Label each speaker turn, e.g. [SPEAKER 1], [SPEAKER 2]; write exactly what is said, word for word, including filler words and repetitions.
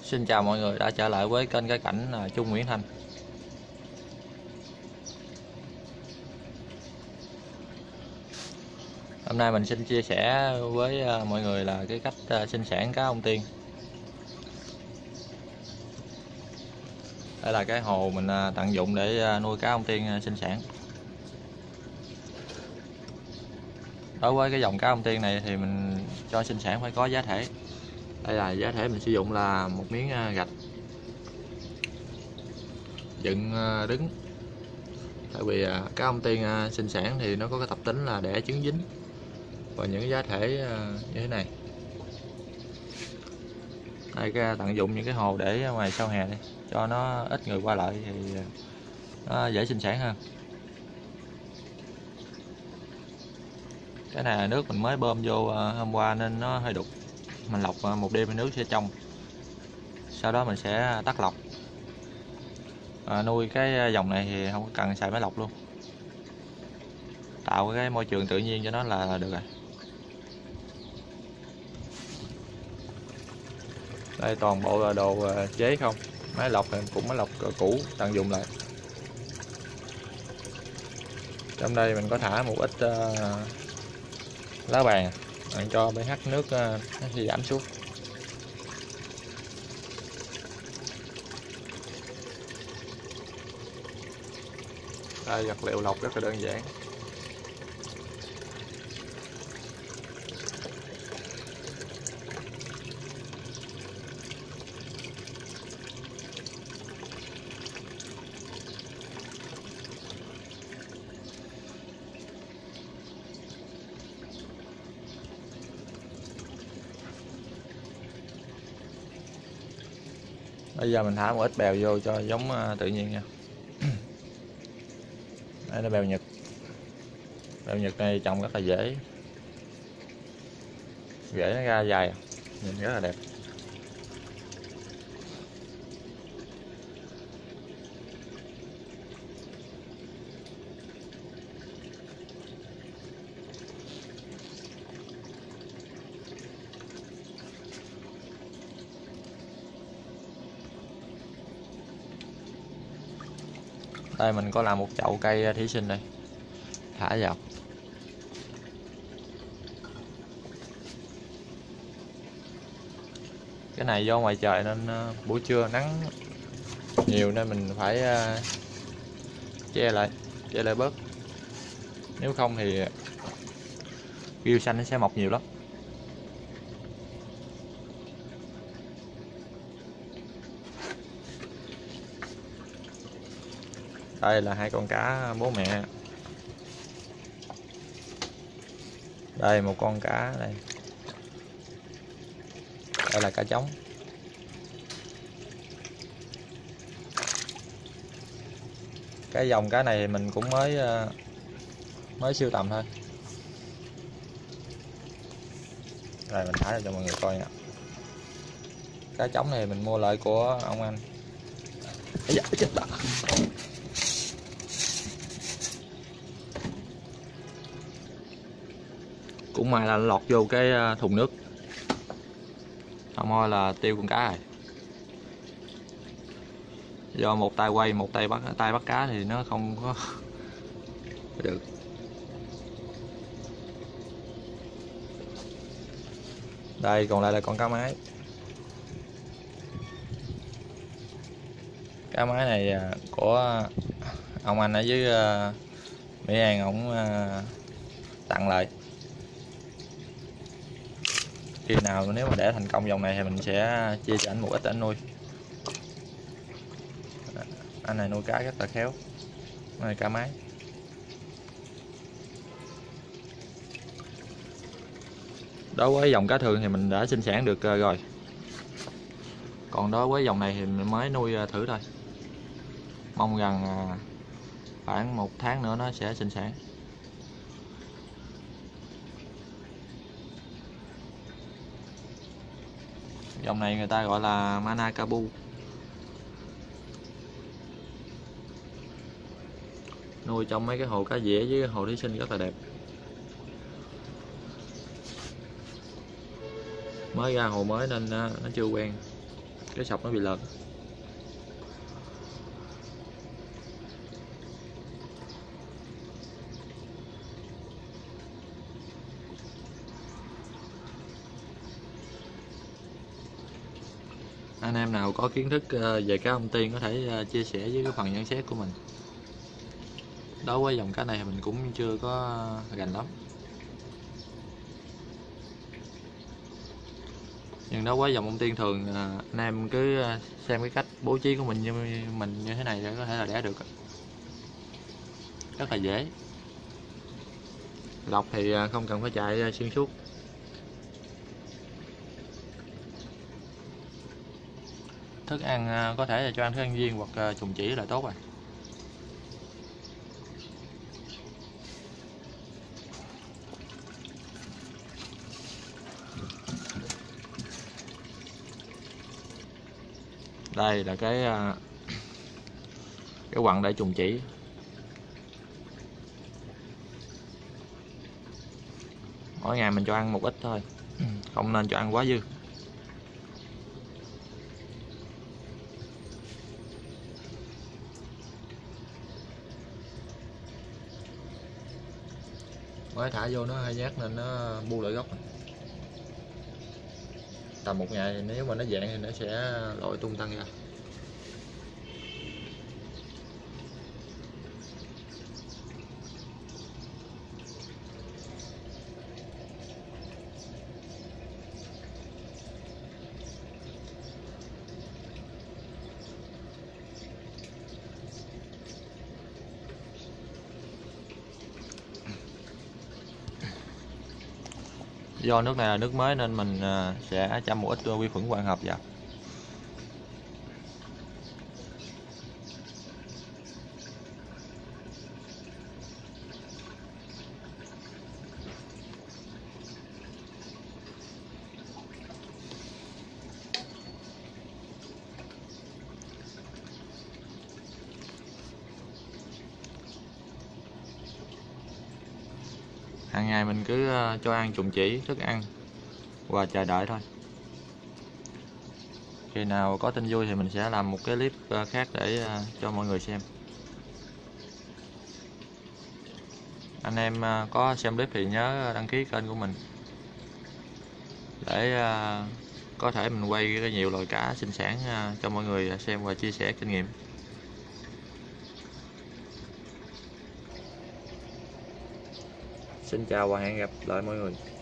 [SPEAKER 1] Xin chào mọi người đã trở lại với kênh Cái Cảnh Trung Nguyễn Thanh. Hôm nay mình xin chia sẻ với mọi người là cái cách sinh sản cá ông tiên. Đây là cái hồ mình tận dụng để nuôi cá ông tiên sinh sản. Đối với cái dòng cá ông tiên này thì mình cho sinh sản phải có giá thể. Đây là giá thể mình sử dụng là một miếng gạch dựng đứng. Tại vì cá ông tiên sinh sản thì nó có cái tập tính là đẻ trứng dính, và những giá thể như thế này. Đây, cái tận dụng những cái hồ để ngoài sau hè đây cho nó ít người qua lại thì nó dễ sinh sản hơn. Cái này là nước mình mới bơm vô hôm qua nên nó hơi đục, mình lọc một đêm nước sẽ trong, sau đó mình sẽ tắt lọc. À, nuôi cái dòng này thì không cần xài máy lọc luôn, tạo cái môi trường tự nhiên cho nó là được rồi. Đây toàn bộ là đồ chế không, máy lọc cũng máy lọc cũ tận dụng lại. Trong đây mình có thả một ít uh, lá bàn cho pH nước uh, nó sẽ giảm xuống. Đây, vật liệu lọc rất là đơn giản. Bây giờ mình thả một ít bèo vô cho giống tự nhiên nha. Đây là bèo Nhật. Bèo Nhật này trồng rất là dễ, rễ nó ra dài, nhìn rất là đẹp. Đây mình có làm một chậu cây thủy sinh đây, thả vào. Cái này do ngoài trời nên uh, buổi trưa nắng nhiều nên mình phải uh, che lại, che lại bớt. Nếu không thì rêu xanh nó sẽ mọc nhiều lắm. Đây là hai con cá bố mẹ. Đây một con cá đây. Đây là cá trống. Cái dòng cá này mình cũng mới mới sưu tầm thôi. Đây mình thả ra cho mọi người coi nha. Cá trống này mình mua lại của ông anh. Ây da, chết đã. Cũng may là lọt vô cái thùng nước, không thôi là tiêu con cá rồi. Do một tay quay một tay bắt tay bắt cá thì nó không có được. Đây còn lại là con cá mái. Cá mái này của ông anh ở dưới Mỹ An, ổng tặng lại. Khi nào nếu mà để thành công dòng này thì mình sẽ chia cho anh một ít anh nuôi. Anh này nuôi cá rất là khéo. Đây cá mái. Đối với dòng cá thường thì mình đã sinh sản được rồi. Còn đối với dòng này thì mình mới nuôi thử thôi. Mong rằng khoảng một tháng nữa nó sẽ sinh sản. Dòng này người ta gọi là Manakabu. Nuôi trong mấy cái hồ cá dẻ với hồ thủy sinh rất là đẹp. Mới ra hồ mới nên nó chưa quen. cái sọc nó bị lệch. Anh em nào có kiến thức về cá ông tiên có thể chia sẻ với cái phần nhận xét của mình. Đối với dòng cá này mình cũng chưa có gành lắm, nhưng đối với dòng ông tiên thường anh em cứ xem cái cách bố trí của mình như mình như thế này để có thể là đẻ được, rất là dễ. Lọc thì không cần phải chạy xuyên suốt. Thức ăn có thể là cho ăn thức ăn viên hoặc trùng chỉ là tốt rồi. Đây là cái cái quặng để trùng chỉ. Mỗi ngày mình cho ăn một ít thôi, không nên cho ăn quá dư. Mới thả vô nó hơi nhát nên nó bu lại gốc. Tầm một ngày nếu mà nó dạng thì nó sẽ lội tung tăng ra. Do nước này là nước mới nên mình sẽ chăm một ít vi khuẩn quang hợp vào. Hàng ngày mình cứ cho ăn trùng chỉ, thức ăn và chờ đợi thôi. Khi nào có tin vui thì mình sẽ làm một cái clip khác để cho mọi người xem. Anh em có xem clip thì nhớ đăng ký kênh của mình để có thể mình quay nhiều loài cá sinh sản cho mọi người xem và chia sẻ kinh nghiệm. Xin chào và hẹn gặp lại mọi người.